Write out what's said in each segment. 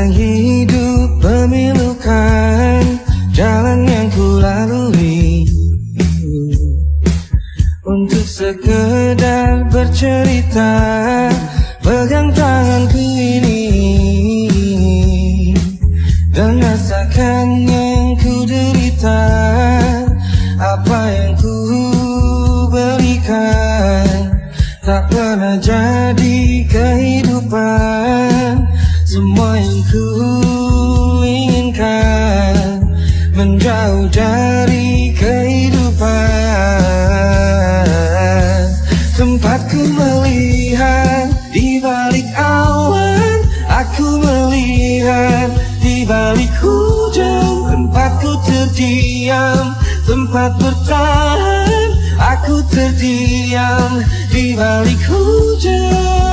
Sepanjang hidup memilukan jalan yang ku lalui, untuk sekedar bercerita, pegang tanganku ini dan rasakan yang ku derita. Apa yang ku berikan tak pernah jadi kehidupan. Semua yang ku inginkan menjauh dari kehidupan. Tempat ku melihat di balik awan, aku melihat di balik hujan. Tempat ku terdiam, tempat bertahan, aku terdiam di balik hujan.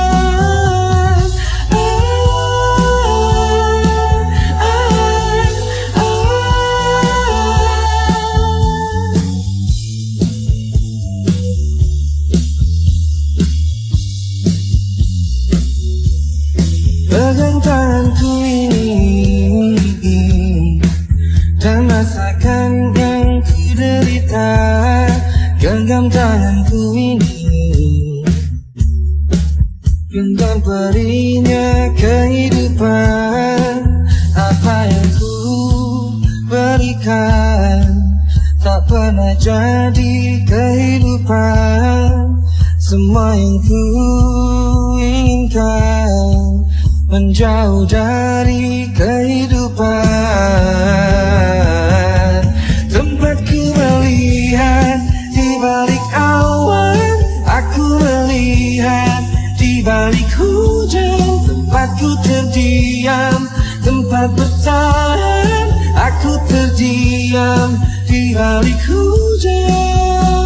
Pegang tanganku ini dan rasakan yang ku derita. Genggam tanganku ini, genggam perihnya kehidupan. Apa yang ku berikan tak pernah jadi kehidupan. Semua yang ku inginkan menjauh dari kehidupan. Tempat ku melihat di balik awan, aku melihat di balik hujan. Tempat ku terdiam, tempat bertahan, aku terdiam di balik hujan.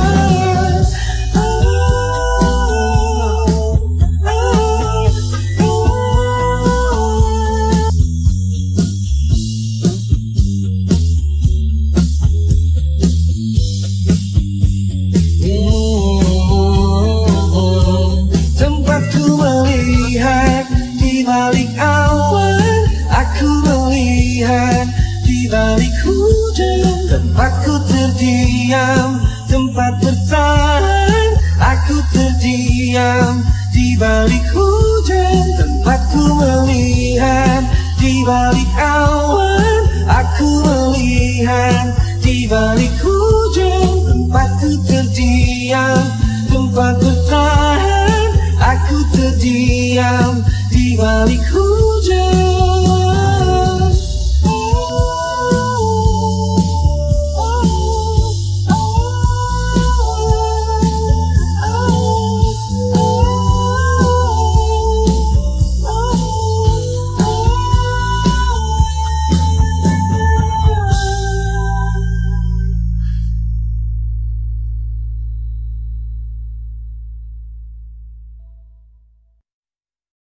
Di balik awan, aku melihat di balik hujan. Tempatku terdiam, tempat bertahan, aku terdiam di balik hujan. Tempatku melihat di balik awan, aku melihat di balik hujan. Tempatku terdiam, tempat bertahan, aku terdiam di balik hujan.